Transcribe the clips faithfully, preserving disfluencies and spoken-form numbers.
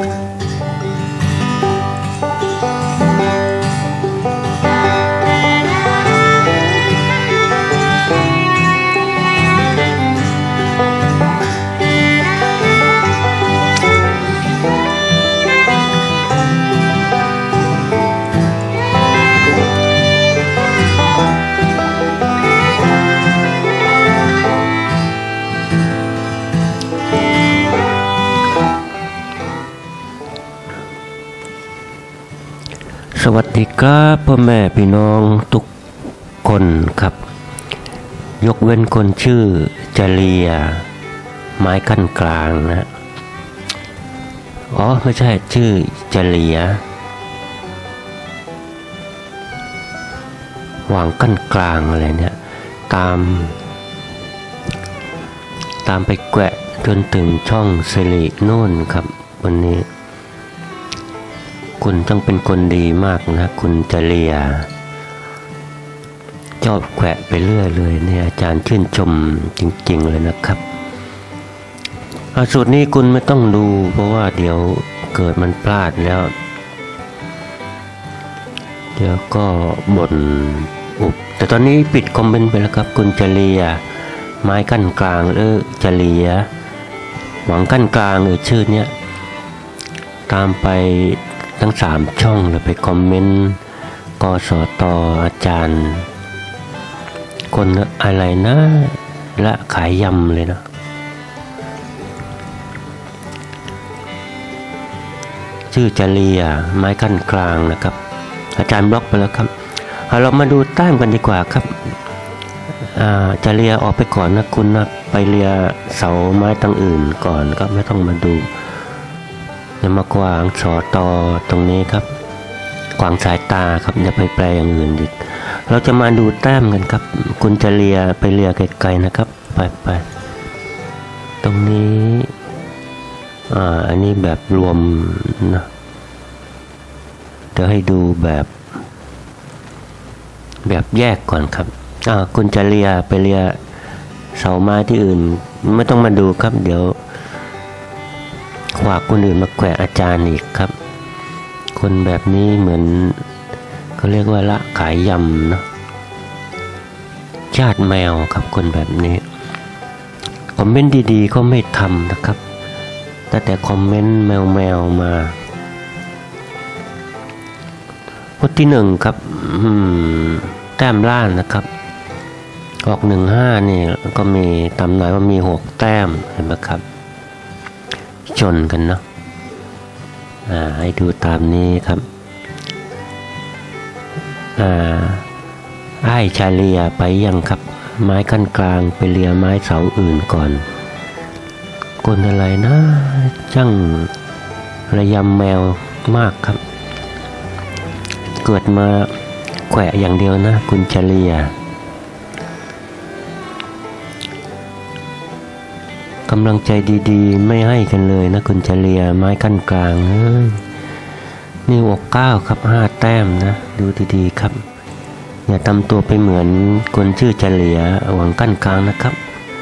สวัสดีครับพ่อแม่พี่น้องทุกคนครับยกเว้นคนชื่อจเลียไม้ขั้นกลางนะอ๋อไม่ใช่ชื่อจเลียวางขั้นกลางอะไรเนี่ยตามตามไปแกะจนถึงช่องสิรินู่นครับวันนี้คุณต้องเป็นคนดีมากนะคุณจเลียชอบแขวะไปเรื่อยเลยเนี่ยอาจารย์ชื่นชมจริงๆเลยนะครับสูตรนี้คุณไม่ต้องดูเพราะว่าเดี๋ยวเกิดมันพลาดแล้วเดี๋ยวก็บ่นอุบแต่ตอนนี้ปิดคอมเมนต์ไปแล้วครับคุณจเลียไม้กั้นกลางเออจเลียหวังกั้นกลางเออชื่อเนี้ยตามไปทั้งสามช่องเลยไปคอมเมนต์กสตอาจารย์คนอะไรนะละขายยำเลยนะชื่อจเลียไม้ขั้นกลางนะครับอาจารย์บล็อกไปแล้วครับเอาเรามาดูแต้มกันดีกว่าครับจเลียออกไปก่อนนะคุณนะไปเลียเสาไม้ตั้งอื่นก่อนก็ไม่ต้องมาดูอย่ามากวางสอตอตรงนี้ครับกวางสายตาครับอย่าไปแปลอย่างอื่นอีกเราจะมาดูแต้มกันครับคุณจะเลียไปเลียไกลๆนะครับไปไปตรงนี้อ่าอันนี้แบบรวมนะเดี๋ยวให้ดูแบบแบบแยกก่อนครับอ่าคุณจะเลียไปเลียเสาไม้ที่อื่นไม่ต้องมาดูครับเดี๋ยวขวากคนอื่นมาแขวะอาจารย์อีกครับคนแบบนี้เหมือนเขาเรียกว่าละขายยำเนาะชาติแมวครับคนแบบนี้คอมเมนต์ดีๆก็ไม่ทำนะครับแต่แต่คอมเมนต์แมวๆมาข้อที่หนึ่งครับแต้มล่างนะครับออกหนึ่งห้านี่ก็มีตำนายว่ามีหกแต้มเห็นไหมครับชนกันเนาะให้ดูตามนี้ครับไอ้ชาเลียไปยังครับไม้ขั้นกลางไปเลียไม้เสาอื่นก่อนคนอะไรนะช่างระยำแมวมากครับเกิดมาแขวะอย่างเดียวนะคุณชาเลียกำลังใจดีๆไม่ให้กันเลยนะคุณจเลียไม้ขั้นกลางเฮ้ยนี่ออกเก้าครับห้าแต้มนะดูดีๆครับอย่าทำตัวไปเหมือนคนชื่อจเลียหวังขั้นกลางนะครับ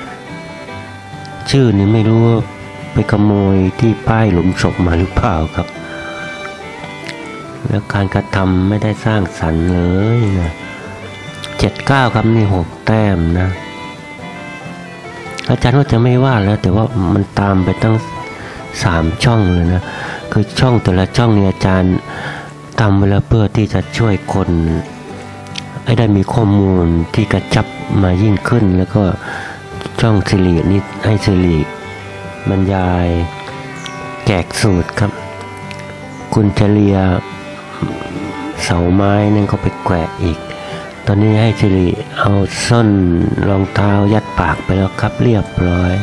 ชื่อนี่ไม่รู้ไปขโมยที่ป้ายหลุมศพมาหรือเปล่าครับแล้วการกระทำไม่ได้สร้างสรรค์เลยนะเจ็ดเก้าครับนี่หกแต้มนะอาจารย์ว่าจะไม่ว่าแล้วแต่ว่ามันตามไปตั้งสามช่องเลยนะคือช่องแต่ละช่องเนี่ยอาจารย์ทำเวลาเพื่อที่จะช่วยคนให้ได้มีข้อมูลที่กระชับมายิ่งขึ้นแล้วก็ช่องสิรินี่ให้สิริบรรยายแจกสูตรครับคุณเฉลียเสาไม้นั่นก็ไปแกะอีกตอนนี้ให้สิริเอาส้นรองเท้ายัดปากไปแล้วครับเรียบร้อย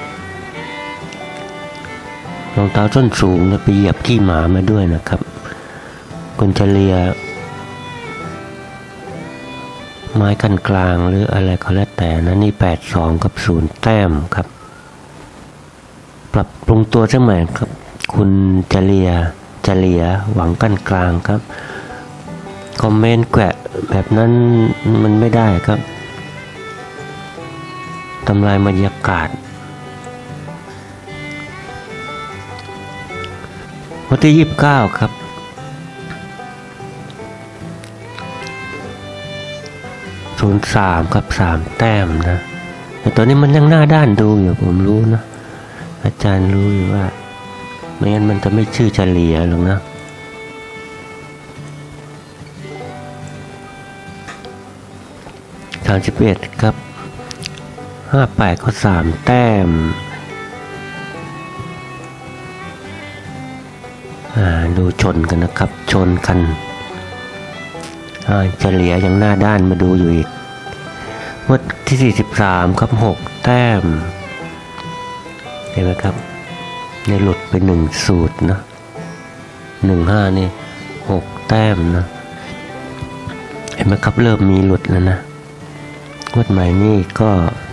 รองเท้าส้นสูงเนี่ยไปเหยียบขี้หมามาด้วยนะครับคุณเฉลียไม้ขั้นกลางหรืออะไรก็แล้วแต่นะนี่แปดสองกับศูนย์แต้มครับปรับปรุงตัวสักหน่อยครับคุณเฉลียเฉลียหวังขั้นกลางครับคอมเมนต์แกะแบบนั้นมันไม่ได้ครับทำลายบรรยากาศวันที่ยี่สิบเก้าครับศูนย์สามครับสามแต้มนะแต่ตอนนี้มันยังหน้าด้านดูอยู่ผมรู้นะอาจารย์รู้อยู่ว่าไม่งั้นมันจะไม่ชื่อเฉลี่ยหรอกนะสามสิบเอ็ดครับห้าแปดก็สามแต้มดูชนกันนะครับชนกันเฉลี่ยอย่างหน้าด้านมาดูอยู่อีกงวดที่สี่สิบสามครับหกแต้มเห็นไหมครับในหลุดไปหนึ่งสูตรนะหนึ่งห้านี่หกแต้มนะเห็นไหมครับเริ่มมีหลุดแล้วนะงวดใหม่นี่ก็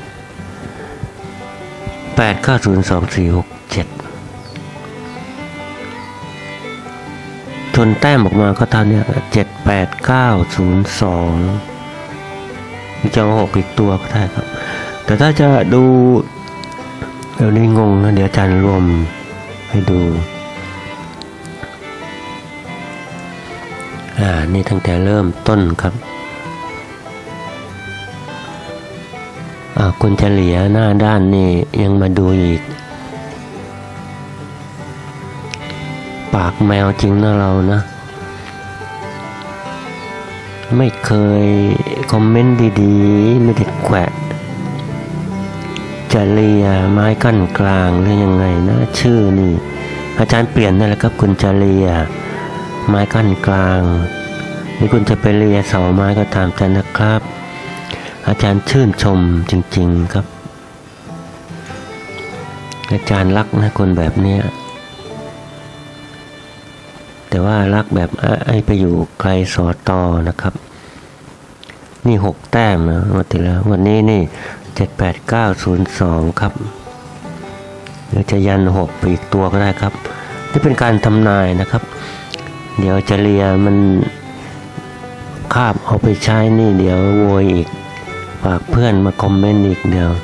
แปดเก้าศูนย์สองสี่หกเจ็ดชนแต้มออกมาก็เท่านี้เจ็ดแปดเก้าศูนย์สองมีจะหกอีกตัวก็ได้ครับแต่ถ้าจะดูเดี๋ยวนี้งงนะเดี๋ยวอาจารย์รวมให้ดูอ่านี่ตั้งแต่เริ่มต้นครับอ่าคนเฉลี่ยหน้าด้านนี่ยังมาดูอีกปากแมวจริงนะเรานะไม่เคยคอมเมนต์ดีๆไม่ได้แขวะจะเลียไม้กั้นกลางหรือยังไงนะชื่อนี่อาจารย์เปลี่ยนนั่นแหละครับคุณจะเลียไม้กั้นกลางหรือคุณจะไปเลียเสาไม้ก็ตามใจนะครับอาจารย์ชื่นชมจริงๆครับอาจารย์รักนะคนแบบเนี้ยแต่ว่ารักแบบไอ้ไปอยู่ไกลสอตอนะครับนี่หกแต้มนะวันที่แล้ววันนี้นี่เจ็ดแปดเก้าศูนย์สองครับเดี๋ยวจะยันหกไปอีกตัวก็ได้ครับนี่เป็นการทำนายนะครับเดี๋ยวจะเลียมันคาบเอาไปใช้นี่เดี๋ยวโวยอีกฝากเพื่อนมาคอมเมนต์อีกเดี๋ยว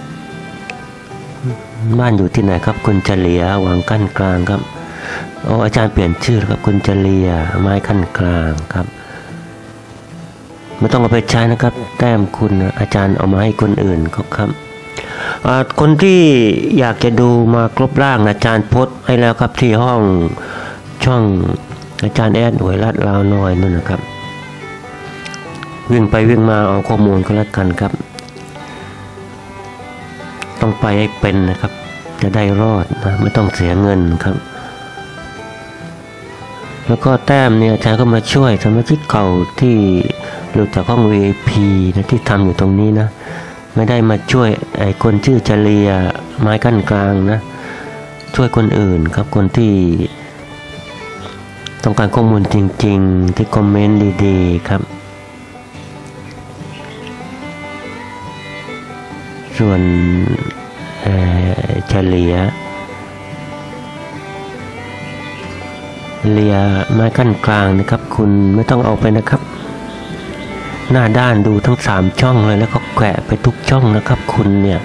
บ้านอยู่ที่ไหนครับคุณจะเลียหวังกั้นกลางครับโอ้อาจารย์เปลี่ยนชื่อครับคุณจะเลียไม้ขั้นกลางครับไม่ต้องเอาไปใช้นะครับแต้มคุณอาจารย์เอามาให้คนอื่นก็ครับคนที่อยากจะดูมาครบร่างอาจารย์โพสต์ให้แล้วครับที่ห้องช่องอาจารย์แอดหวยรัดลาวน้อยนั่นนะครับวิ่งไปวิ่งมาเอาข้อมูลก็แล้วกันครับต้องไปให้เป็นนะครับจะได้รอดนะไม่ต้องเสียเงินครับแล้วก็แต้มเนี่ยอาจารย์ก็มาช่วยสมาชิกเก่าที่หลุดจากห้อง วี ไอ พี นะที่ทำอยู่ตรงนี้นะไม่ได้มาช่วยไอ้คนชื่อเฉลียไม้กั้นกลางนะช่วยคนอื่นครับคนที่ต้องการข้อมูลจริงๆที่คอมเมนต์ดีๆครับส่วนเฉลียเลียไม้กั้นกลางนะครับคุณไม่ต้องเอาไปนะครับหน้าด้านดูทั้งสามช่องเลยแล้วก็แกะไปทุกช่องนะครับคุณเนี่ย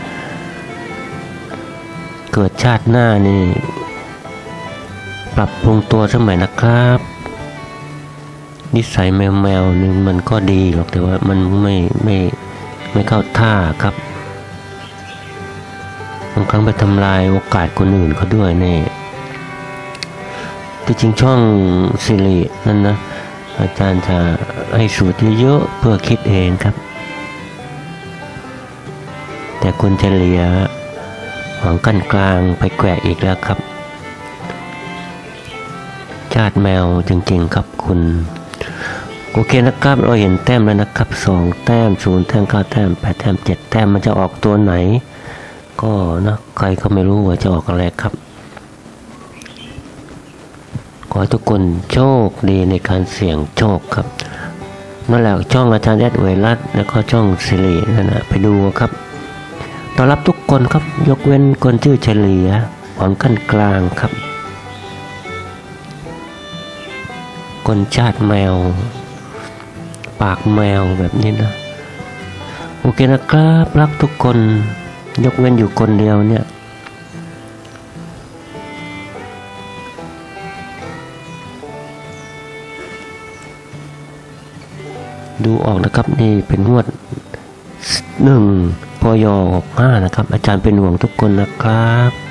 เกิดชาติหน้านี่ปรับปรุงตัวสมัยนะครับนิสัยแมวแมวนึงมันก็ดีหรอกแต่ว่ามันไม่ไม่ไม่เข้าท่าครับบางครั้งไปทำลายโอกาสคนอื่นเขาด้วยนี่ที่จริงช่องสิรินั่นนะอาจารย์จะให้สูตรเยอะๆเพื่อคิดเองครับแต่คุณเฉลียหวังกั้นกลางไปแกะอีกแล้วครับชาติแมวจริงๆครับคุณโอเคนะครับเราเห็นแต้มแล้วนะครับสองแต้มศูนย์แต้มเก้าแต้มแปดแต้มเจ็ดแต้มมันจะออกตัวไหนก็นะใครก็ไม่รู้ว่าจะออกอะไรครับขอให้ทุกคนโชคดีในการเสี่ยงโชคครับนั่นแหละช่องอาจารย์แอดไวรัสแล้วก็ช่องสิรินั่นนะไปดูครับต้อนรับทุกคนครับยกเว้นคนชื่อเฉลียหวังขั้นกลางครับคนชาติแมวปากแมวแบบนี้นะโอเคนะครับรักทุกคนยกเว้นอยู่คนเดียวเนี่ยดูออกนะครับนี่เป็นงวดหนึ่งพยหกห้านะครับอาจารย์เป็นห่วงทุกคนนะครับ